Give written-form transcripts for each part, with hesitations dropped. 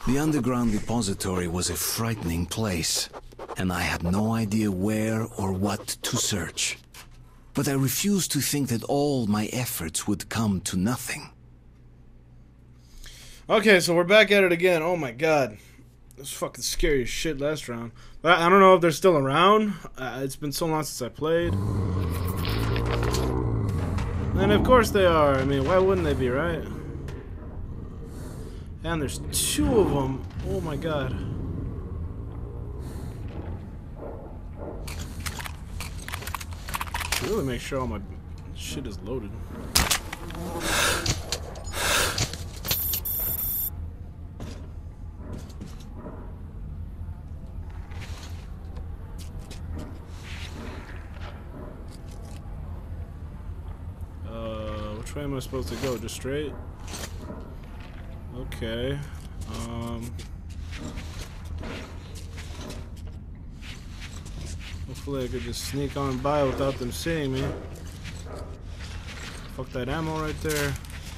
The underground depository was a frightening place, and I had no idea where or what to search. But I refused to think that all my efforts would come to nothing. Okay, so we're back at it again. Oh my god. It was fucking scary as shit last round. But I don't know if they're still around. It's been so long since I played. And of course they are. I mean, why wouldn't they be, right? And there's two of them. Oh my god. Really make sure all my shit is loaded. Which way am I supposed to go? Just straight? Okay. Hopefully I could just sneak on by without them seeing me. Fuck that ammo right there.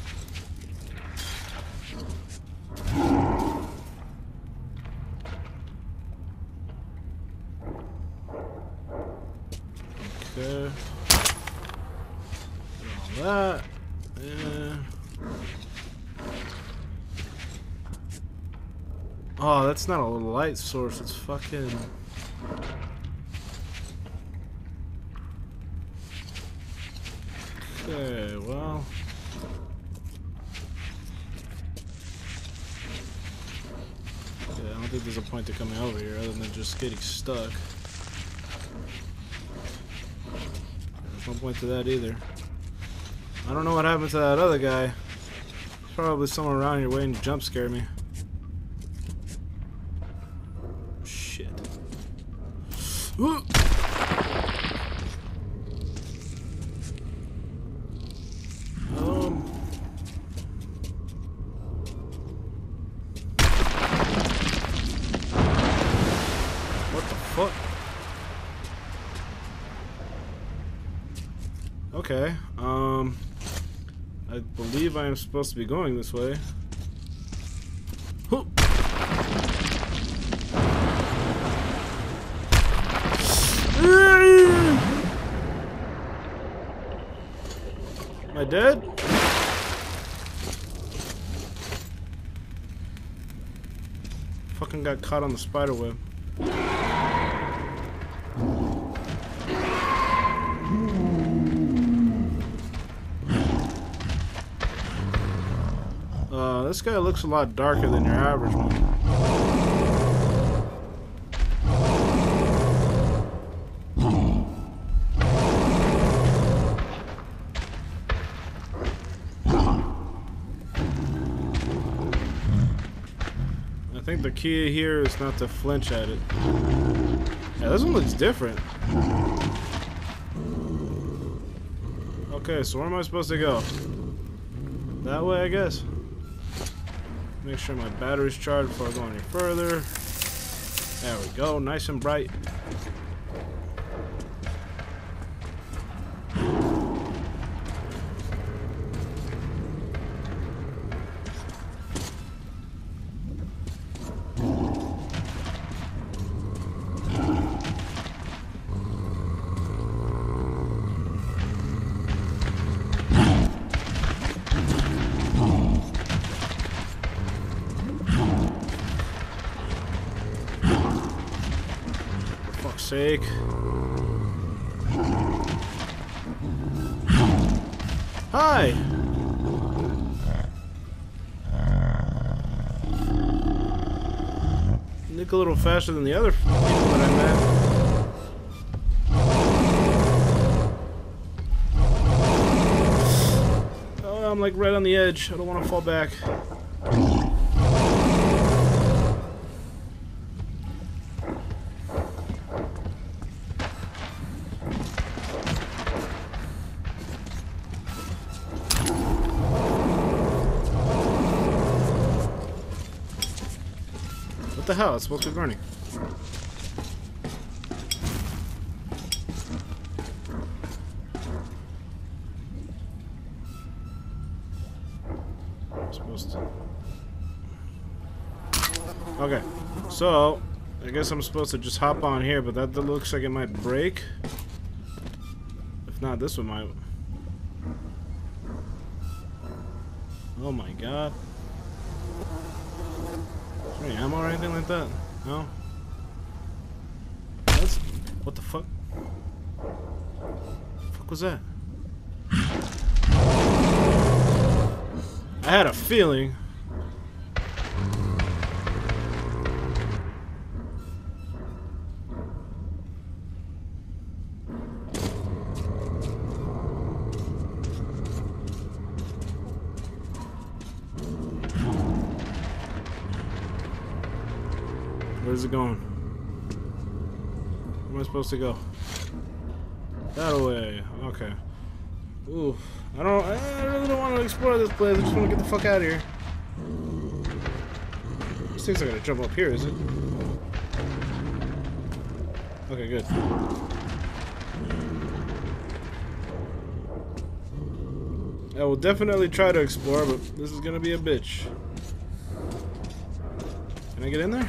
Okay. All that. Yeah. Oh, that's not a light source. It's fucking... Okay, well... Yeah, I don't think there's a point to coming over here other than just getting stuck. There's no point to that either. I don't know what happened to that other guy. There's probably someone around here waiting to jump scare me. Shit. What the fuck? Okay, I believe I am supposed to be going this way. Am I dead? Fucking got caught on the spider web. This guy looks a lot darker than your average one. I think the key here is not to flinch at it. Yeah, this one looks different. Okay, so where am I supposed to go? That way, I guess. Make sure my battery's charged before I go any further. There we go, nice and bright. Sake. Hi. Nick a little faster than the other people that I met. Oh, I'm like right on the edge. I don't want to fall back. What the hell? It's supposed to be burning. I'm supposed to... Okay, so I guess I'm supposed to just hop on here, but that looks like it might break. If not, this one might. Oh my god. Is there any ammo or anything like that? No? That's... What the fuck? The fuck was that? I had a feeling. Where's it going? Where am I supposed to go? That way. Okay. Ooh. I really don't want to explore this place. I just want to get the fuck out of here. These things are gonna jump up here, is it? Okay, good. I will definitely try to explore, but this is gonna be a bitch. Can I get in there?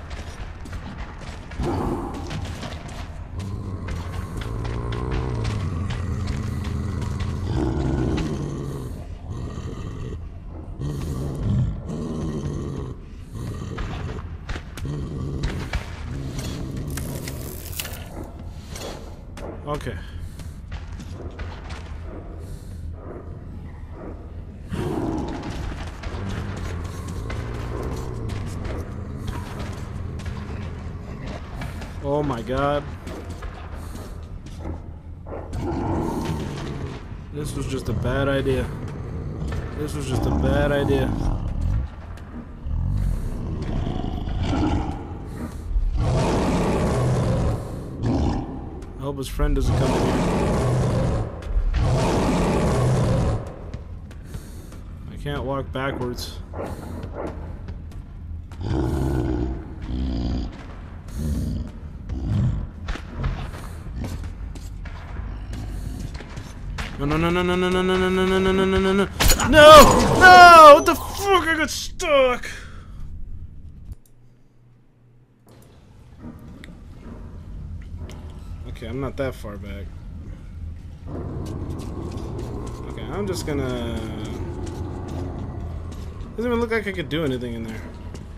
Okay. Oh my god. This was just a bad idea. This was just a bad idea. I hope his friend doesn't come in here. I can't walk backwards. No, no, no, no, no, no, no, no, no, no, no, no, no, no, no. No! No! What the fuck? I got stuck! Okay, I'm not that far back. Okay, I'm just gonna... Doesn't even look like I could do anything in there.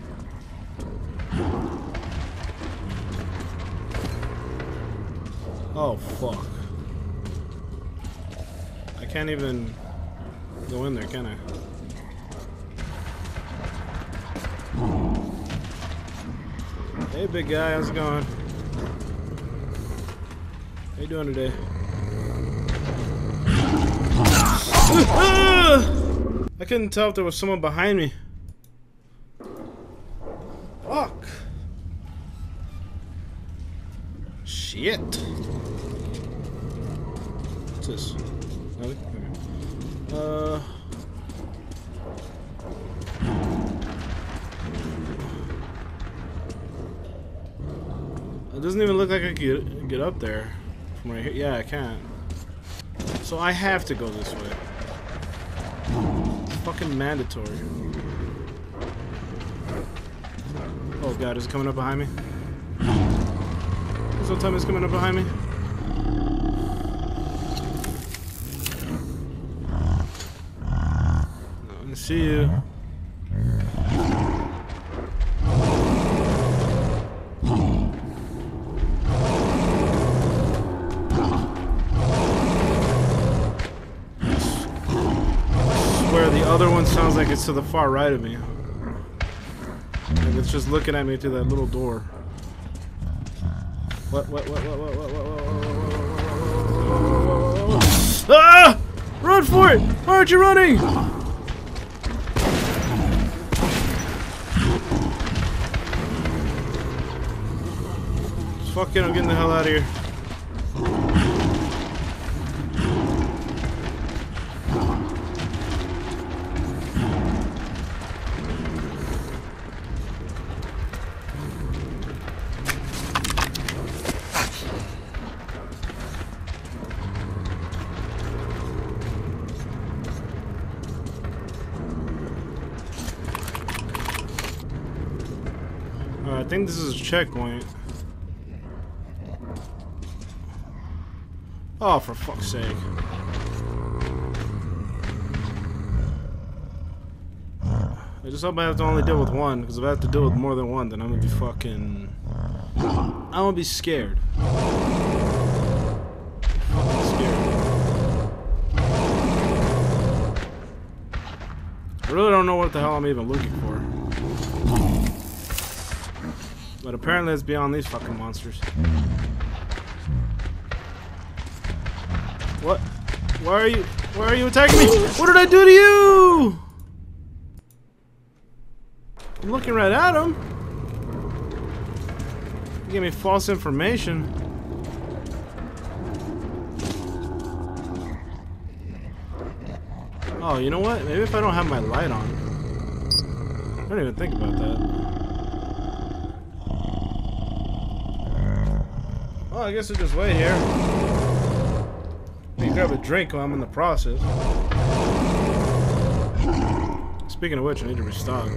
Oh, fuck. I can't even go in there, can I? Hey, big guy, how's it going? How you doing today? I couldn't tell if there was someone behind me. Fuck. Shit. What's this? Nothing? Okay. It doesn't even look like I can get up there from right here. Yeah, I can't. So I have to go this way. It's fucking mandatory. Oh god, is it coming up behind me? There's no time it's coming up behind me. No, I can see you. Where the other one sounds like it's to the far right of me. Like it's just looking at me through that little door. What? Ah! Run for it! Why aren't you running? Fucking, I'm getting the hell out of here. I think this is a checkpoint. Oh, for fuck's sake. I just hope I have to only deal with one, because if I have to deal with more than one, then I'm gonna be fucking... I'm gonna be scared. Fucking scared. I really don't know what the hell I'm even looking for. But apparently it's beyond these fucking monsters. What? Why are you attacking me? What did I do to you? I'm looking right at him. You gave me false information. Oh, you know what? Maybe if I don't have my light on. I don't even think about that. Oh, I guess I'll just wait here. Maybe grab a drink while I'm in the process. Speaking of which, I need to restock.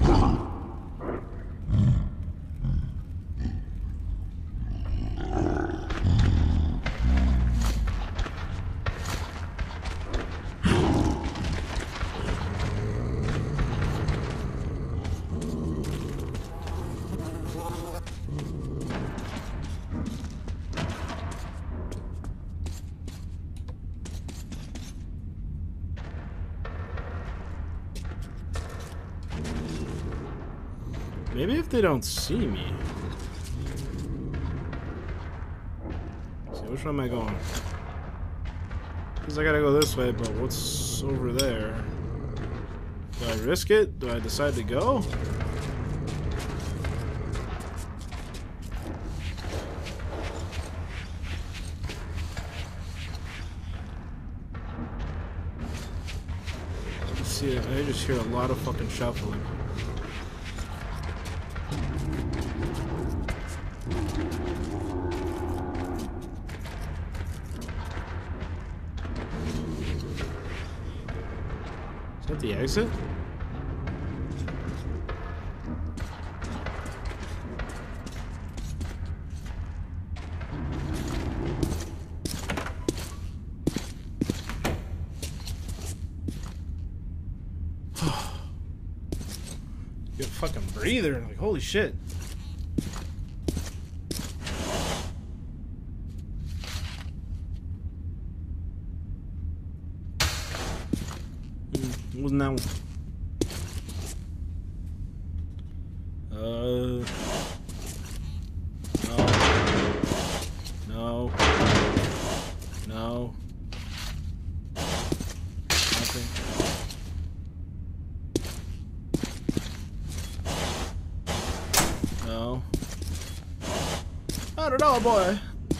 Maybe if they don't see me. Let's see, which way am I going? Because I gotta go this way, but what's over there? Do I risk it? Do I decide to go? Let's see, I just hear a lot of fucking shuffling. Is that the exit? Get a fucking breather, like holy shit. Wasn't that one? No. No. Nothing. No. Not at all, boy.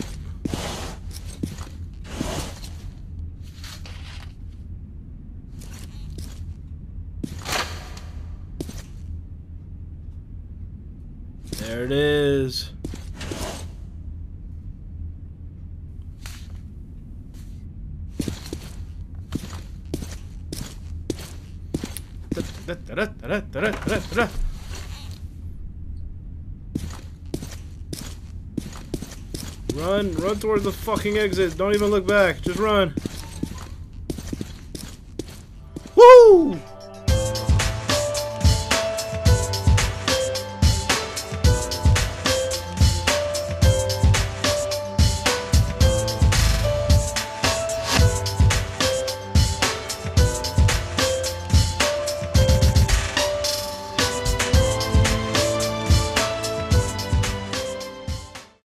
There it is. Run towards the fucking exit. Don't even look back. Just run. Woo!